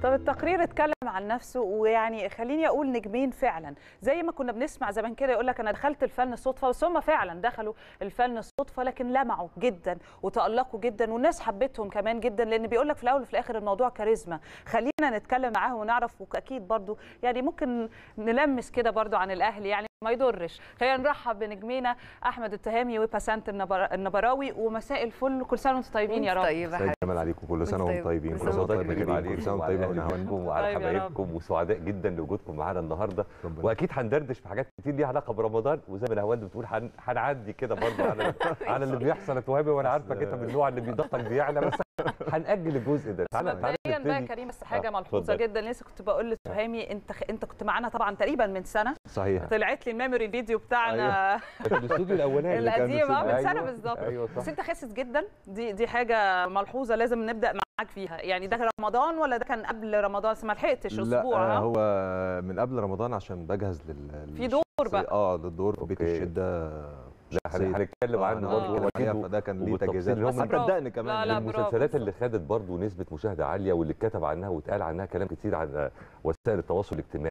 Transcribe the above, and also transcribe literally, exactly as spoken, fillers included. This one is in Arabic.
طب التقرير اتكلم عن نفسه، ويعني خليني اقول نجمين فعلا زي ما كنا بنسمع زمان كده يقول لك انا دخلت الفن صدفه، بس هم فعلا دخلوا الفن صدفه لكن لمعوا جدا وتألقوا جدا والناس حبتهم كمان جدا، لان بيقول لك في الاول وفي الاخر الموضوع كاريزما. خلينا نتكلم معاهم ونعرف، واكيد برضو يعني ممكن نلمس كده برضو عن الاهلي، يعني ما يضرش. خلينا نرحب بنجمينا احمد التهامي وبسنت النبراوي. ومساء الفل، كل سنه وانتم طيبين يا رب. طيب مساء الجمال عليكم، كل سنه وانتم طيبين، كل سنه وانتم طيبين عليكم، كل سنه وانتم طيبين ونهاركم وعلى حبايبكم، وسعداء جدا لوجودكم معانا النهارده. واكيد هندردش في حاجات كتير ليها علاقه برمضان، وزي ما نهاوند بتقول هنعدي كده برضه على على اللي بيحصل يا تهامي، وانا عارفك انت من النوع اللي بيضغطك بيعلى، بس هنأجل الجزء ده. تعالى تعالى مبدئيا بقى كريم، بس حاجه آه. ملحوظه جدا لسه كنت بقول لتهامي، انت انت كنت معانا طبعا تقريبا من سنه. صحيح، طلعت لي الميموري الفيديو بتاعنا في الاستوديو الاولاني القديم اه من سنه أيوة. بالظبط. أيوة بس انت خاسس جدا، دي دي حاجه ملحوظه لازم نبدا معاك فيها. يعني ده رمضان ولا ده كان قبل رمضان؟ بس ما لحقتش اسبوع. لا هو من قبل رمضان عشان بجهز لل في دور بقى اه للدور في بيت الشده. لا هنتكلم عنه برضه، واكيد فده كان ليه تجهيزات، بس صدقني كمان لا لا المسلسلات اللي خدت برضه نسبه مشاهده عاليه واللي اتكتب عنها واتقال عنها كلام كتير على وسائل التواصل الاجتماعي